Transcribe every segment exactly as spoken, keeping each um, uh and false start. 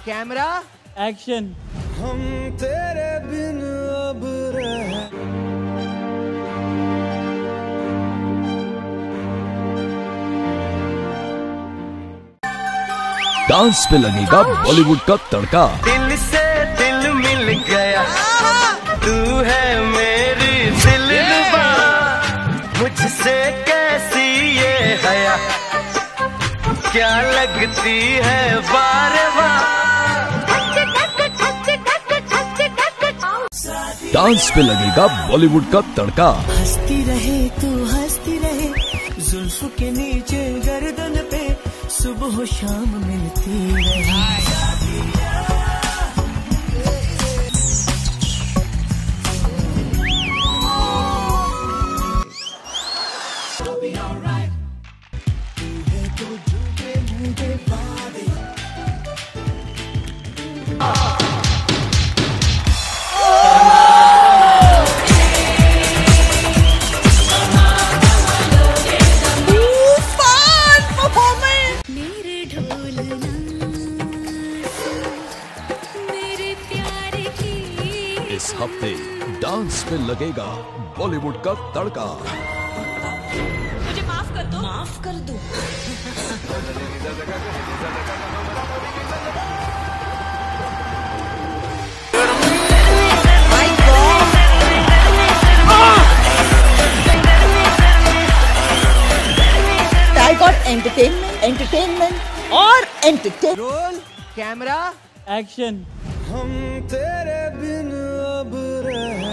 Camera action. हम तेरे बिन अब रह डांस पे लगेगा बॉलीवुड का तड़का। दिल से दिल मिल गया, तू है मेरी दिलरुबा, मुझसे कैसी ये हया, क्या लगती है बार बार। डांस पे लगेगा बॉलीवुड का तड़का। हंसती रहे तू हंसती रहे, जुल्फ के नीचे गर्दन पे सुबह शाम मिलती रहे। इस हफ्ते डांस पे लगेगा बॉलीवुड का तड़का। मुझे माफ कर दो, माफ कर दो। एंटरटेनमेंट एंटरटेनमेंट और एंटरटेन। Roll camera action. हम तेरे बिन अब रह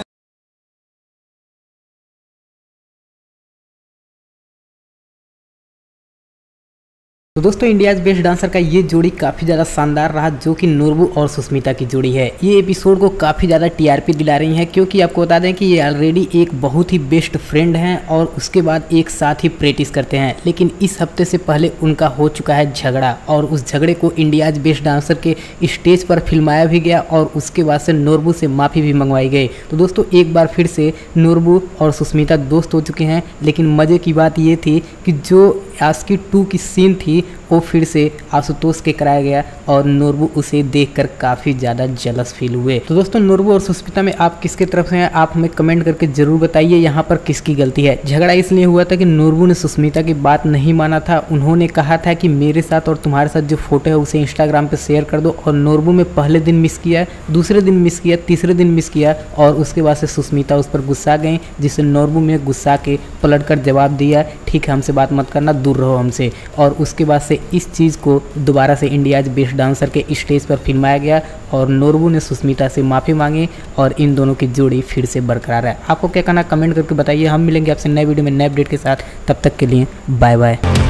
तो दोस्तों इंडियाज बेस्ट डांसर का ये जोड़ी काफ़ी ज़्यादा शानदार रहा, जो कि नूरबू और सुष्मिता की जोड़ी है। ये एपिसोड को काफ़ी ज़्यादा टीआरपी दिला रही है, क्योंकि आपको बता दें कि ये ऑलरेडी एक बहुत ही बेस्ट फ्रेंड हैं और उसके बाद एक साथ ही प्रैक्टिस करते हैं। लेकिन इस हफ्ते से पहले उनका हो चुका है झगड़ा, और उस झगड़े को इंडियाज बेस्ट डांसर के स्टेज पर फिल्माया भी गया और उसके बाद से नूरबू से माफ़ी भी मंगवाई गई। तो दोस्तों एक बार फिर से नूरबू और सुष्मिता दोस्त हो चुके हैं। लेकिन मज़े की बात ये थी कि जो आशिकी टू की सीन थी वो फिर से आशुतोष के कराया गया और नूरबू उसे देखकर काफ़ी ज़्यादा जलस फील हुए। तो दोस्तों नूरबू और सुष्मिता में आप किसके तरफ से हैं, आप हमें कमेंट करके जरूर बताइए यहाँ पर किसकी गलती है। झगड़ा इसलिए हुआ था कि नूरबू ने सुष्मिता की बात नहीं माना था। उन्होंने कहा था कि मेरे साथ और तुम्हारे साथ जो फोटो है उसे इंस्टाग्राम पर शेयर कर दो, और नूरबू में पहले दिन मिस किया, दूसरे दिन मिस किया, तीसरे दिन मिस किया, और उसके बाद से सुष्मिता उस पर गुस्सा गई, जिससे नूरबू में गुस्सा के पलट कर जवाब दिया, ठीक है हमसे बात मत करना, दूर रहो हमसे। और उसके बाद से इस चीज़ को दोबारा से इंडियाज बेस्ट डांसर के स्टेज पर फिल्माया गया और नूरबू ने सुष्मिता से माफ़ी मांगी और इन दोनों की जोड़ी फिर से बरकरार है। आपको क्या कहना कमेंट करके बताइए। हम मिलेंगे आपसे नए वीडियो में नए अपडेट के साथ, तब तक के लिए बाय बाय।